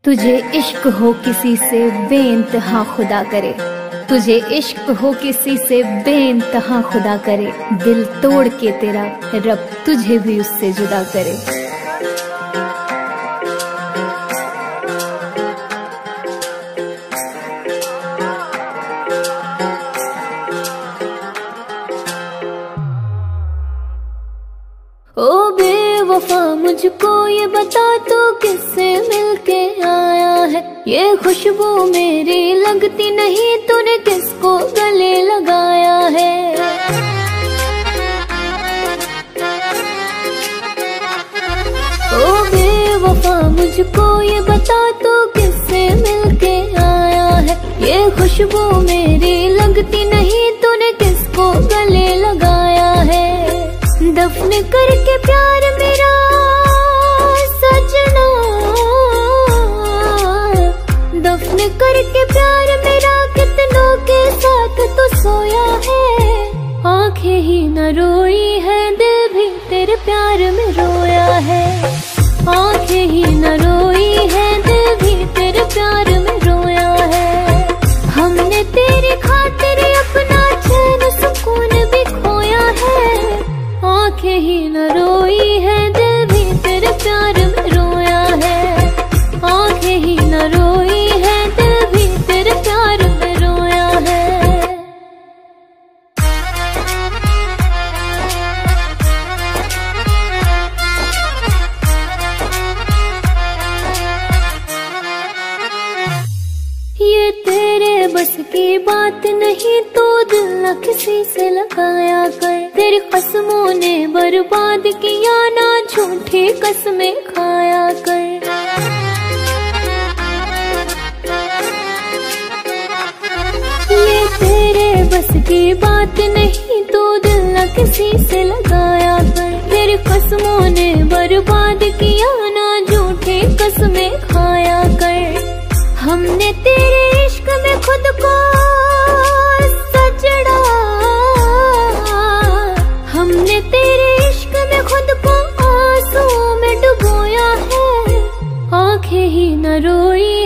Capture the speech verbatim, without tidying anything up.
तुझे इश्क हो किसी से बेइंतहा खुदा करे, तुझे इश्क हो किसी से बेइंतहा खुदा करे, दिल तोड़ के तेरा रब तुझे भी उससे जुदा करे। ओ बेवफा मुझको ये बता तू किससे मिलके आया है, ये खुशबू मेरी लगती नहीं तूने किसको गले लगाया है। ओ बेवफा मुझको ये बता तू किससे मिलके आया है, ये खुशबू मेरी लगती नहीं तूने किसको गले लगाया है। दफन करके प्यार मेरा सजना, दफन करके प्यार मेरा कितनों के साथ तो सोया है। आंखें ही न रोई है दिल भी तेरे प्यार में रोया है, आंखें ही न रोई है दिल भी तेरे प्यार में रोया है। हमने तेरी खातिर अपना चैन सुकून भी खोया है, आंखें ही न रोई है दिल भी तेरे प्यार में रोया है, आंखें ही न रोई है दिल भी तेरे प्यार में रोया है। ये तेरे बस की बात नहीं तो दिल न किसी से लगाया कर, तेरी कसमों ने बर्बाद किया ना झूठी कसमें खाया कर। ये तेरे बस की बात नहीं तो दिल न किसी से लगाया कर, तेरी कसमों ने बर्बाद किया ना झूठी कसमें खाया कर। हमने तेरे इश्क में खुद को सजड़ा, हमने तेरे इश्क में खुद को आंसू में डुबोया है। आंखें ही न रोई